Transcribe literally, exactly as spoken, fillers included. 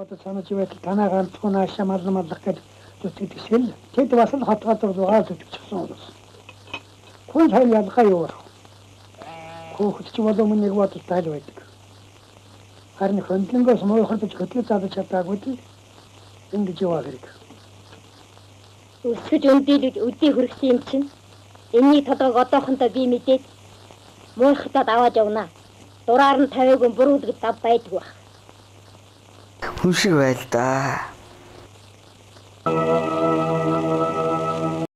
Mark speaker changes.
Speaker 1: одоо санаж ивэл танаа ганцхан аашаа малмаллах гэж зүтгэдэг. Тэд бас л хатгаад зугаа зүтгэсэн юм. Хүн сайн ялгаа юу? Хөөхч ч болов нэг бод тайл байдаг. Харин хөндлөнгөөс муухай гэж хөтлөж задаж чадаагүй тийм ингэж яваа хэрэг.
Speaker 2: Өсгөж өндөлөж өдий хүрхсэн юм чинь. Энэний толгойг одоохондоо би мэдээд муухайтад аваад явна. Дураар нь тавиагүй буруудад дав байдаг байх.
Speaker 3: Хүн шиг байл да.